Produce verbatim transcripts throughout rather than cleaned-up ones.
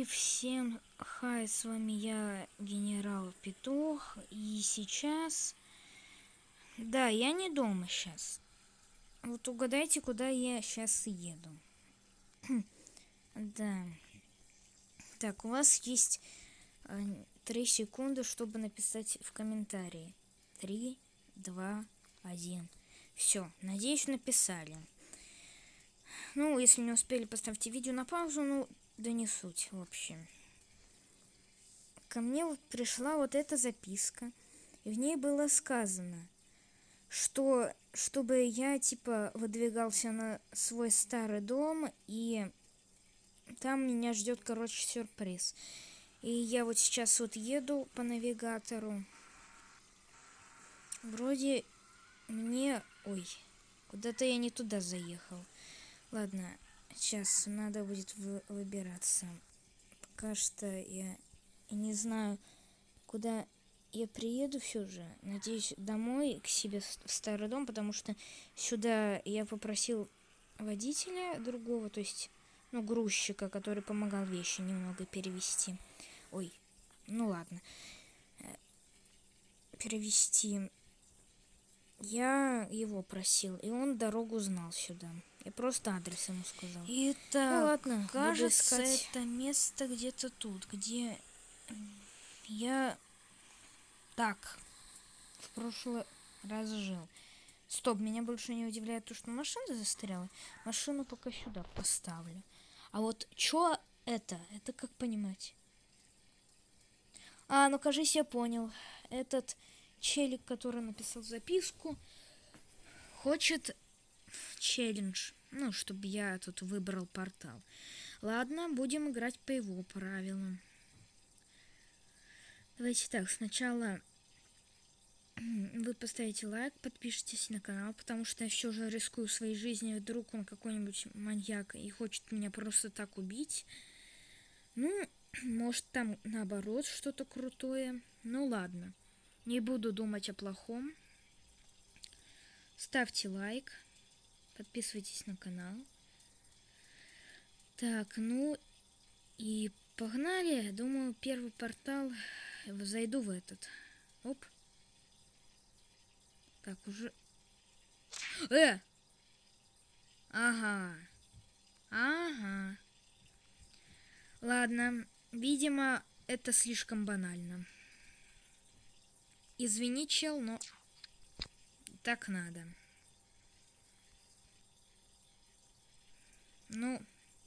всем хай, с вами я, генерал Петух, и сейчас... Да, я не дома сейчас. Вот угадайте, куда я сейчас еду. Да. Так, у вас есть три секунды, чтобы написать в комментарии. Три, два, один. Все, надеюсь, написали. Ну, если не успели, поставьте видео на паузу, ну, да не суть, в общем. Ко мне вот пришла вот эта записка, и в ней было сказано, что чтобы я, типа, выдвигался на свой старый дом, и там меня ждет, короче, сюрприз. И я вот сейчас вот еду по навигатору. Вроде мне... Ой, куда-то я не туда заехал. Ладно, сейчас надо будет вы выбираться. Пока что я не знаю, куда я приеду все же. Надеюсь, домой, к себе в старый дом, потому что сюда я попросил водителя другого, то есть, ну, грузчика, который помогал вещи немного перевезти. Ой, ну ладно. Перевезти. Я его просил, и он дорогу знал сюда. Я просто адрес ему сказал. Итак, ну, ладно, кажется, это место где-то тут, где я так в прошлый раз жил. Стоп, меня больше не удивляет то, что машина застряла. Машину пока сюда поставлю. А вот что это? Это как понимать? А, ну, кажись, я понял. Этот челик, который написал записку, хочет челлендж. Ну, чтобы я тут выбрал портал. Ладно, будем играть по его правилам. Давайте так, сначала вы поставите лайк, подпишитесь на канал, потому что я все же рискую своей жизнью, вдруг он какой-нибудь маньяк и хочет меня просто так убить. Ну, может там наоборот что-то крутое. Ну ладно, не буду думать о плохом. Ставьте лайк, подписывайтесь на канал. Так, ну и погнали. Думаю, первый портал, зайду в этот. Оп. Так, уже... Э! Ага. Ага. Ладно, видимо, это слишком банально. Извини, чел, но так надо. Ну...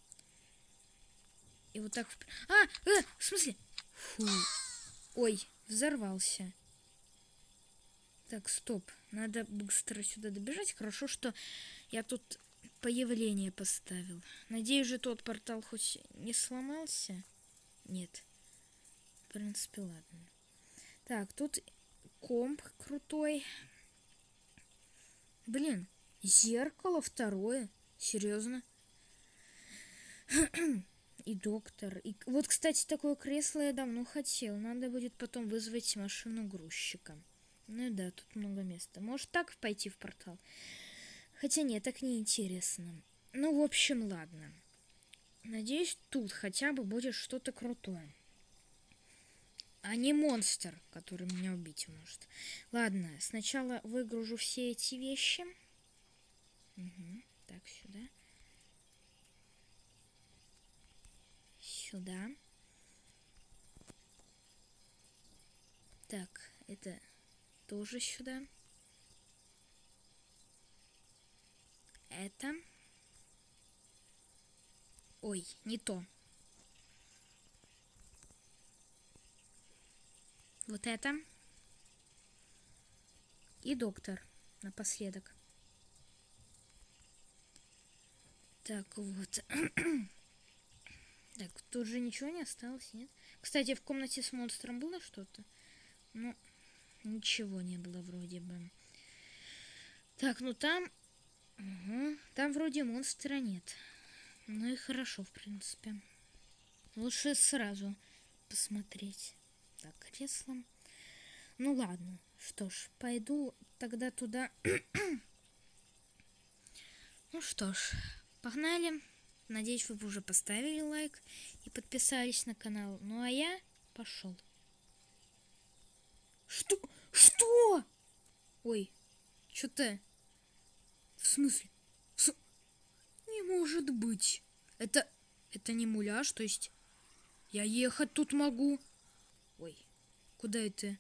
И вот так... А! Э! В смысле? Фу. Ой, взорвался. Так, стоп. Надо быстро сюда добежать. Хорошо, что я тут появление поставил. Надеюсь, же тот портал хоть не сломался? Нет. В принципе, ладно. Так, тут комп крутой. Блин, зеркало второе. Серьезно? И доктор. И вот, кстати, такое кресло я давно хотел. Надо будет потом вызвать машину грузчика. Ну да, тут много места. Может так пойти в портал? Хотя нет, так неинтересно. Ну, в общем, ладно. Надеюсь, тут хотя бы будет что-то крутое. А не монстр, который меня убить может. Ладно, сначала выгружу все эти вещи. Угу. Так, сюда. Сюда. Так, это тоже сюда. Это. Ой, не то. Вот это. И доктор напоследок. Так, вот. Так, тут же ничего не осталось, нет? Кстати, в комнате с монстром было что-то? Ну, ничего не было вроде бы. Так, ну там... Угу, там вроде монстра нет. Ну и хорошо, в принципе. Лучше сразу посмотреть. Так, креслом. Ну ладно, что ж, пойду тогда туда. Ну что ж, погнали. Надеюсь, вы уже поставили лайк и подписались на канал. Ну а я пошел. Что? Что? Ой, что-то... В смысле? С... Не может быть. Это... Это не муляж, то есть... Я ехать тут могу. Ой, куда это?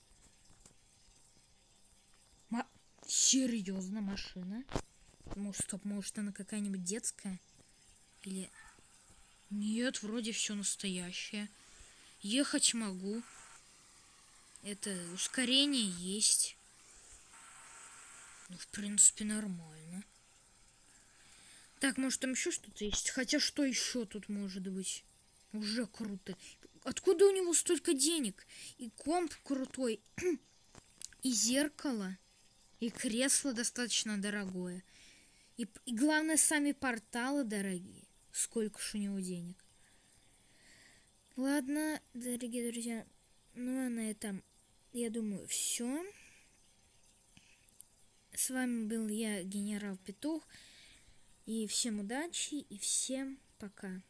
Ма... Серьезно, машина? Может, стоп, может она какая-нибудь детская? Или... Нет, вроде все настоящее. Ехать могу. Это ускорение есть. Ну, в принципе, нормально. Так, может, там еще что-то есть? Хотя что еще тут может быть? Уже круто. Откуда у него столько денег? И комп крутой, и зеркало, и кресло достаточно дорогое. И, и главное, сами порталы дорогие. Сколько ж у него денег. Ладно, дорогие друзья. Ну, а на этом, я думаю, все. С вами был я, Генерал Петух. И всем удачи, и всем пока.